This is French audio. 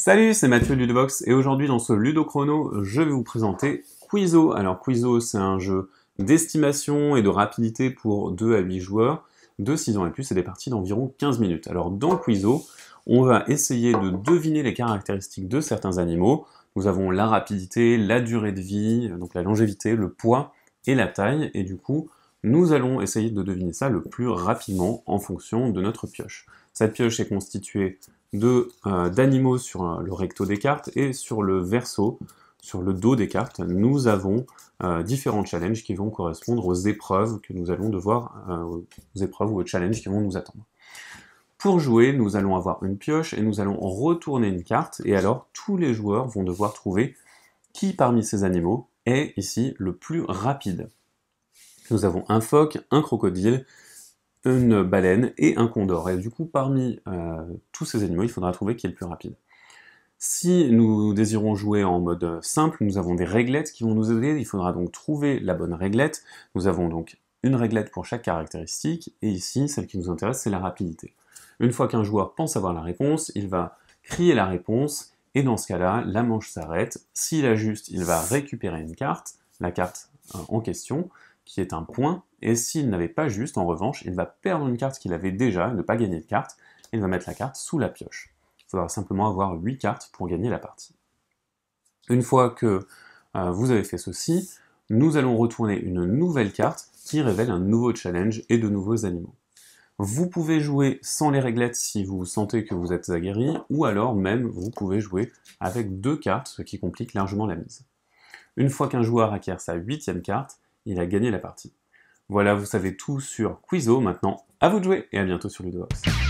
Salut, c'est Mathieu de Ludobox et aujourd'hui dans ce Ludo Chrono, je vais vous présenter Quizo. Alors Quizo, c'est un jeu d'estimation et de rapidité pour 2 à 8 joueurs de 6 ans et plus, c'est des parties d'environ 15 minutes. Alors dans Quizo, on va essayer de deviner les caractéristiques de certains animaux. Nous avons la rapidité, la durée de vie, donc la longévité, le poids et la taille, et du coup, nous allons essayer de deviner ça le plus rapidement en fonction de notre pioche. Cette pioche est constituée d'animaux sur le recto des cartes, et sur le verso, sur le dos des cartes, nous avons différents challenges qui vont correspondre aux épreuves que nous allons devoir, aux épreuves ou aux challenges qui vont nous attendre. Pour jouer, nous allons avoir une pioche et nous allons retourner une carte, et alors tous les joueurs vont devoir trouver qui parmi ces animaux est ici le plus rapide. Nous avons un phoque, un crocodile, une baleine et un condor. Et du coup, parmi tous ces animaux, il faudra trouver qui est le plus rapide. Si nous désirons jouer en mode simple, nous avons des réglettes qui vont nous aider. Il faudra donc trouver la bonne réglette. Nous avons donc une réglette pour chaque caractéristique, et ici, celle qui nous intéresse, c'est la rapidité. Une fois qu'un joueur pense avoir la réponse, il va crier la réponse, et dans ce cas-là, la manche s'arrête. S'il ajuste, il va récupérer une carte, la carte en question, qui est un point, et s'il n'avait pas juste, en revanche, il va perdre une carte qu'il avait déjà, ne pas gagner de carte, et il va mettre la carte sous la pioche. Il faudra simplement avoir 8 cartes pour gagner la partie. Une fois que vous avez fait ceci, nous allons retourner une nouvelle carte qui révèle un nouveau challenge et de nouveaux animaux. Vous pouvez jouer sans les réglettes si vous sentez que vous êtes aguerri, ou alors même vous pouvez jouer avec 2 cartes, ce qui complique largement la mise. Une fois qu'un joueur acquiert sa 8e carte, il a gagné la partie. Voilà, vous savez tout sur Quizo. Maintenant, à vous de jouer, et à bientôt sur Ludobox.